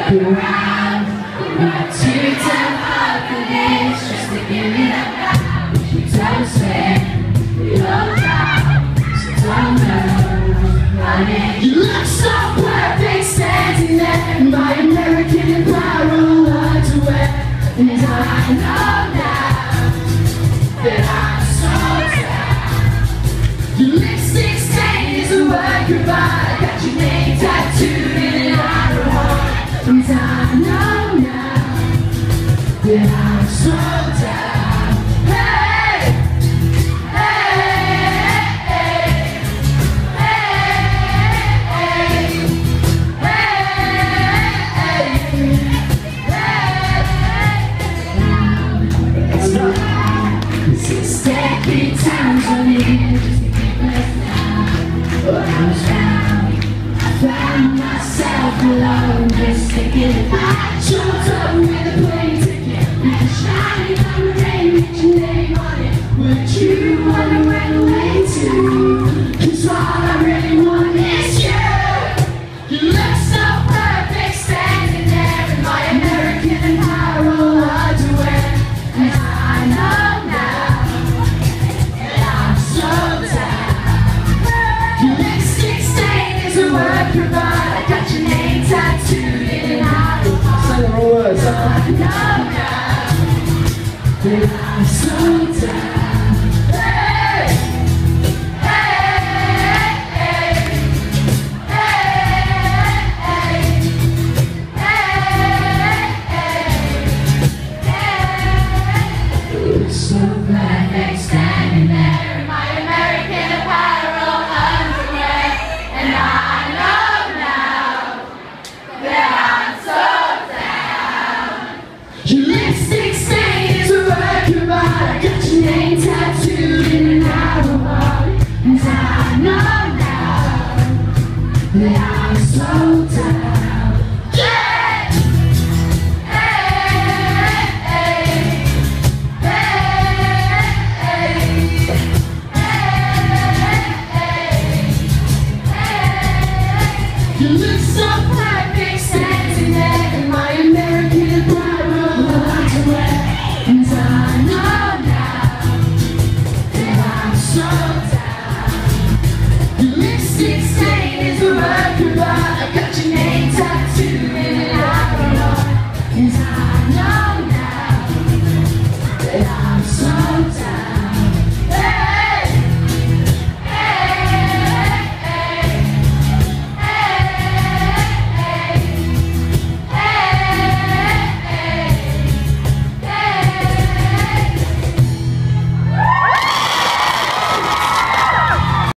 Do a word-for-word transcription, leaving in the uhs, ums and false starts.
walk around. We're too damn hard for this, just to give me that back. You don't say you're down, so don't know, honey. You look so perfect standing there in my American Apparel underwear, and I know now that I'm so down. Your lipstick stain is a work of art. I got your name tattooed in an iron heart, and I know now that I'm so down. Hey, hey, hey, hey, hey, hey, hey. It's not six decade times on it, just to keep us down. But I was down, I found myself alone, just thinking I jumped up with a plane ticket, with a shining on the rain with your name on it. Would you wanna run away too? Cause all I really want is you. You look so perfect standing there in my American Apparel underwear, and I know now that I'm so down. Your lipstick stain is a work of art. I got your name tattooed in an iron heart. Say the wrong words. I know now that I'm so down. So perfect standing there in my American Apparel underwear, and I know now that I'm so down. Your lipstick stain is a work of art. I got your name tattooed in an iron heart, and I know now that I'm so down.